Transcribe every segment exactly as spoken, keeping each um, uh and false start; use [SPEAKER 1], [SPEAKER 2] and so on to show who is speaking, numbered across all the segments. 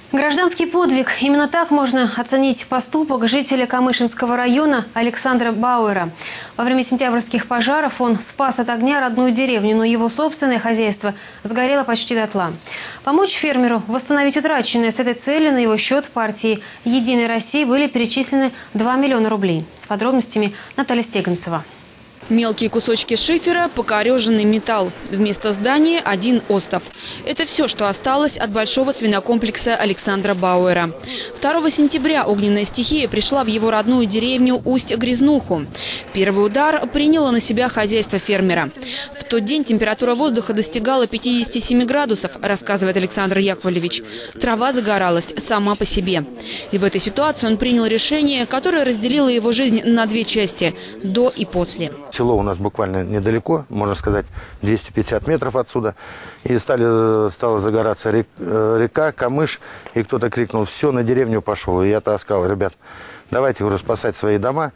[SPEAKER 1] Гражданский подвиг. Именно так можно оценить поступок жителя Камышинского района Александра Бауэра. Во время сентябрьских пожаров он спас от огня родную деревню, но его собственное хозяйство сгорело почти дотла. Помочь фермеру восстановить утраченное с этой целью на его счет партии «Единой России» были перечислены два миллиона рублей. С подробностями Наталья Стеганцева.
[SPEAKER 2] Мелкие кусочки шифера, покореженный металл. Вместо здания один остов. Это все, что осталось от большого свинокомплекса Александра Бауэра. второго сентября огненная стихия пришла в его родную деревню Усть-Грязнуху. Первый удар приняло на себя хозяйство фермера. В тот день температура воздуха достигала пятидесяти семи градусов, рассказывает Александр Яковлевич. Трава загоралась сама по себе. И в этой ситуации он принял решение, которое разделило его жизнь на две части – до и после.
[SPEAKER 3] Село у нас буквально недалеко, можно сказать, двести пятьдесят метров отсюда. И стали, стала загораться река, Камыш. И кто-то крикнул: все, на деревню пошел. И я-то сказал: ребят, давайте, говорю, спасать свои дома,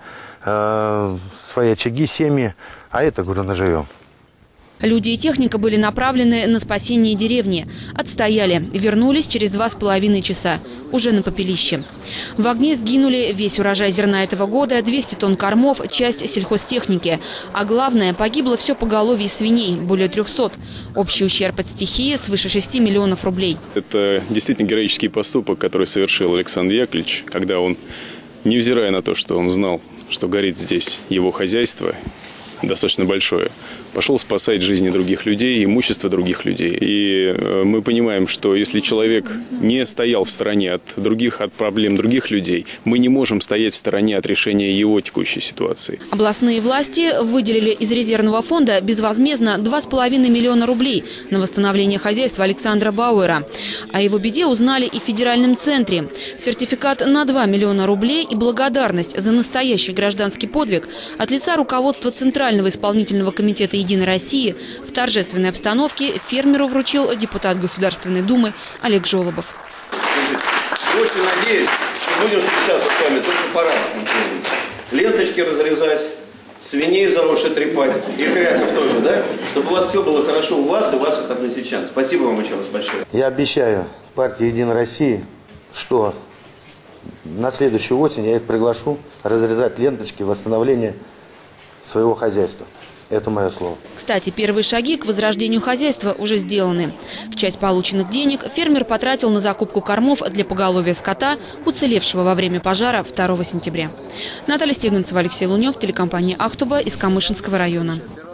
[SPEAKER 3] э, свои очаги, семьи. А это, говорю, наживем.
[SPEAKER 2] Люди и техника были направлены на спасение деревни. Отстояли. Вернулись через два с половиной часа. Уже на попелище. В огне сгинули весь урожай зерна этого года, двести тонн кормов, часть сельхозтехники. А главное, погибло все поголовье свиней, более трехсот. Общий ущерб от стихии свыше шести миллионов рублей.
[SPEAKER 4] Это действительно героический поступок, который совершил Александр Яковлевич, когда он, невзирая на то, что он знал, что горит здесь его хозяйство, достаточно большое, пошел спасать жизни других людей, имущество других людей. И мы понимаем, что если человек не стоял в стороне от других, от проблем других людей, мы не можем стоять в стороне от решения его текущей ситуации.
[SPEAKER 2] Областные власти выделили из резервного фонда безвозмездно два с половиной миллиона рублей на восстановление хозяйства Александра Бауэра. О его беде узнали и в федеральном центре. Сертификат на два миллиона рублей и благодарность за настоящий гражданский подвиг от лица руководства Центрального исполнительного комитета «Единой России» в торжественной обстановке фермеру вручил депутат Государственной Думы Олег Жолобов.
[SPEAKER 5] Очень надеюсь, что будем встречаться с вами только по радостным поводам. Ленточки разрезать, свиней за уши трепать и хряков тоже, да? Чтобы у вас все было хорошо у вас и ваших односельчан. Спасибо вам еще раз большое.
[SPEAKER 3] Я обещаю партии «Единой России», что на следующую осень я их приглашу разрезать ленточки восстановления своего хозяйства. Это мое слово.
[SPEAKER 2] Кстати, первые шаги к возрождению хозяйства уже сделаны. Часть полученных денег фермер потратил на закупку кормов для поголовья скота, уцелевшего во время пожара второго сентября. Наталья Стеганцева, Алексей Лунев, телекомпания «Ахтуба» из Камышинского района.